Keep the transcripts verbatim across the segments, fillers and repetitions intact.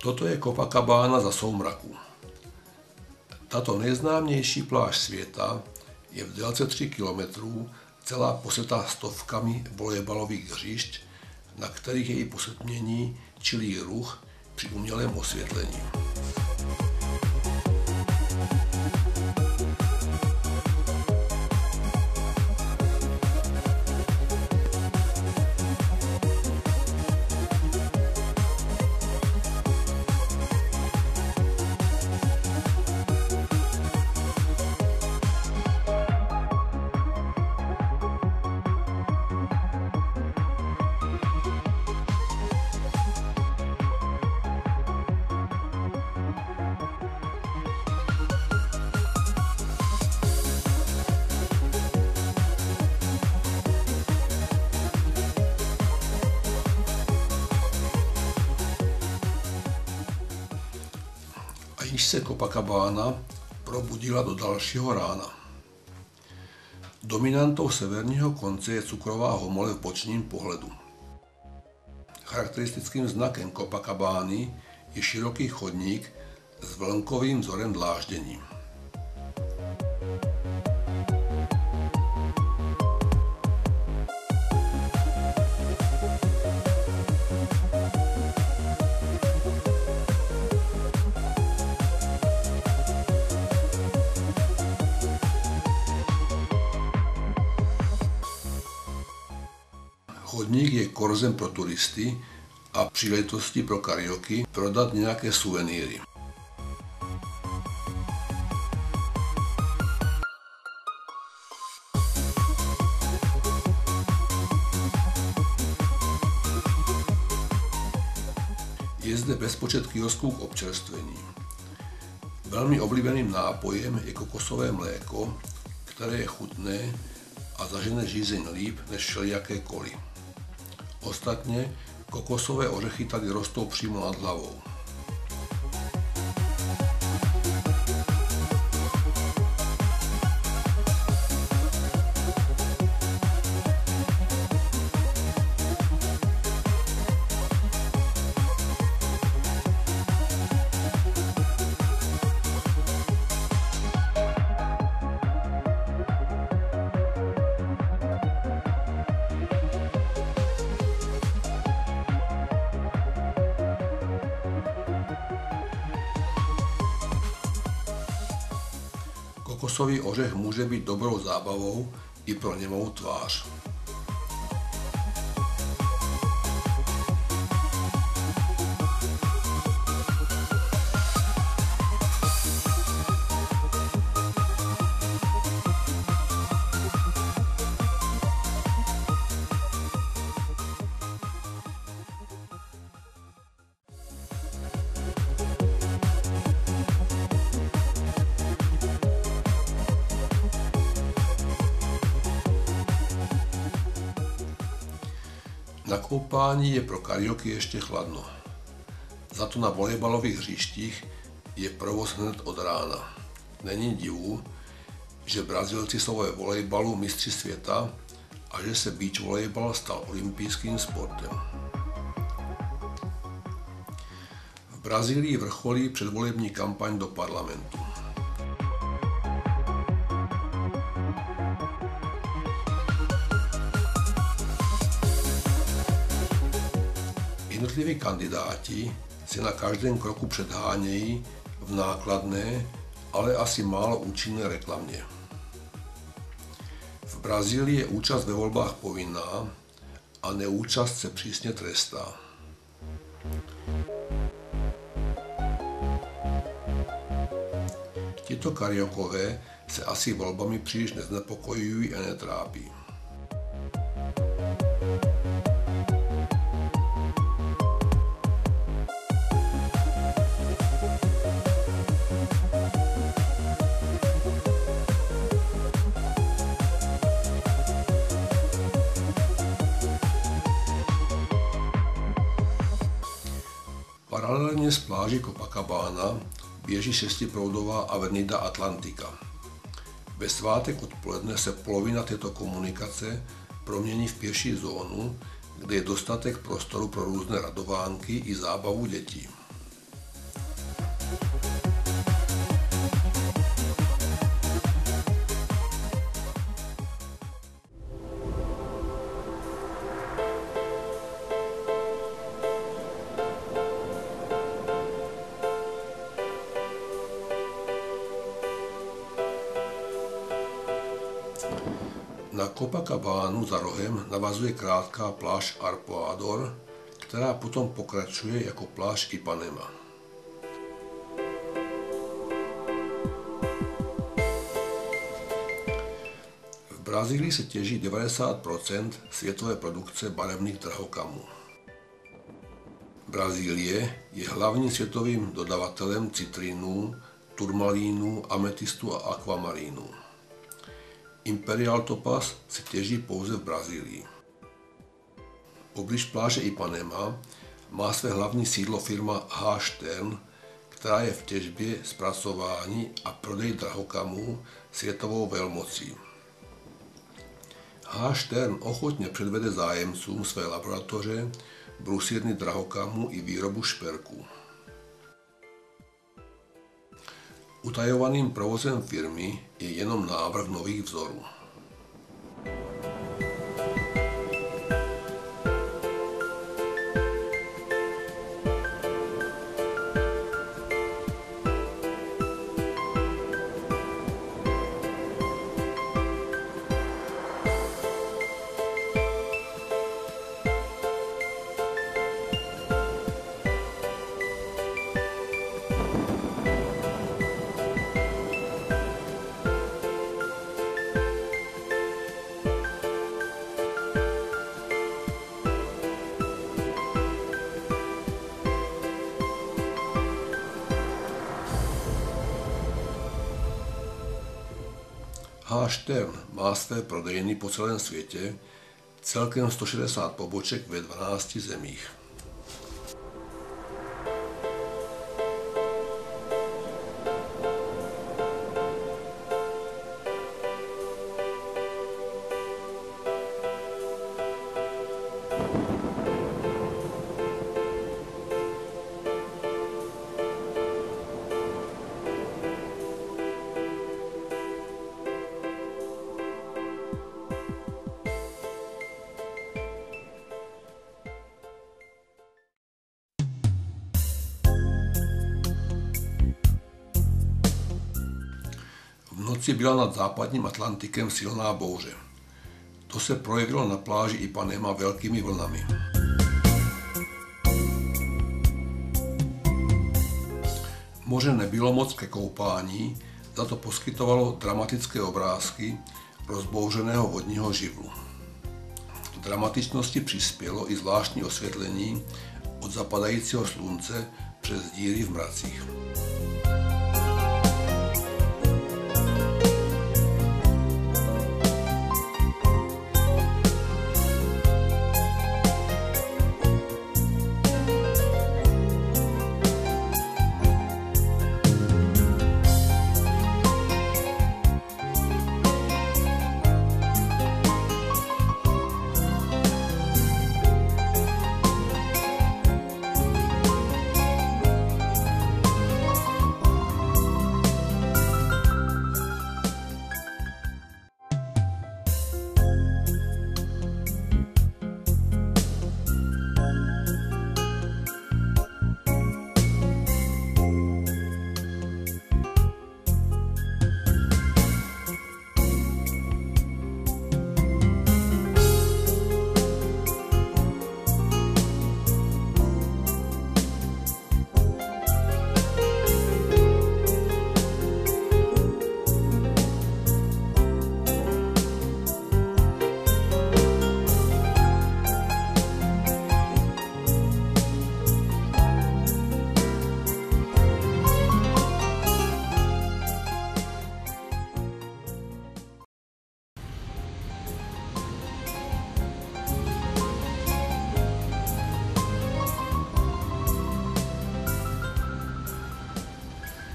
Toto je Copacabana za soumraku. Tato nejznámější pláž světa je v délce tří kilometrů, celá posetá stovkami volejbalových hřišť, na kterých je i posetmění čilý ruch při umělém osvětlení. A již se Copacabana probudila do dalšího rána. Dominantou severního konce je cukrová homole v bočním pohledu. Charakteristickým znakem Copacabány je široký chodník s vlnkovým vzorem dláždění. Chodník je korzem pro turisty a příležitostí pro karaoke prodat nějaké suvenýry. Je zde bezpočet kiosků k občerstvení. Velmi oblíbeným nápojem je kokosové mléko, které je chutné a zažene žízeň líp než všelijaké koly. Ostatně kokosové ořechy tady rostou přímo nad hlavou. Kokosový ořech může být dobrou zábavou i pro němou tvář. Na koupání je pro karaoke ještě chladno. Za to na volejbalových hřištích je provoz hned od rána. Není divu, že Brazilci jsou ve volejbalu mistři světa a že se beach volejbal stal olympijským sportem. V Brazílii vrcholí předvolební kampaň do parlamentu. Jednotliví kandidáti si na každém kroku předhánějí v nákladné, ale asi málo účinné reklamě. V Brazílii je účast ve volbách povinná a neúčast se přísně trestá. Tito karaokové se asi volbami příliš neznepokojují a netrápí. Paralelně s pláží Copacabana běží šestiproudová Avenida Atlantica. Ve svátek odpoledne se polovina této komunikace promění v pěší zónu, kde je dostatek prostoru pro různé radovánky i zábavu dětí. Copacabánu za rohem navazuje krátká pláž Arpoador, která potom pokračuje jako pláž Ipanema. V Brazílii se těží devadesát procent světové produkce barevných drahokamů. Brazílie je hlavním světovým dodavatelem citrínů, turmalínů, ametistu a akvamarínů. Imperial Topaz se těží pouze v Brazílii. Poblíž pláže Ipanema má své hlavní sídlo firma H. Stern, která je v těžbě, zpracování a prodeji drahokamů světovou velmocí. H. Stern ochotně předvede zájemcům své laboratoře, brusírny drahokamů i výrobu šperků. Utajovaným provozem firmy je jenom návrh nových vzorů. H. Stern má své prodejny po celém světě, celkem sto šedesát poboček ve dvanácti zemích. V noci byla nad západním Atlantikem silná bouře. To se projevilo na pláži Ipanema velkými vlnami. Moře nebylo moc ke koupání, za to poskytovalo dramatické obrázky rozbouřeného vodního živlu. K dramatičnosti přispělo i zvláštní osvětlení od zapadajícího slunce přes díry v mracích.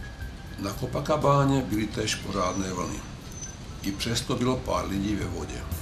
Na Copacabáně byly též pořádné vlny. I přesto bylo pár lidí ve vodě.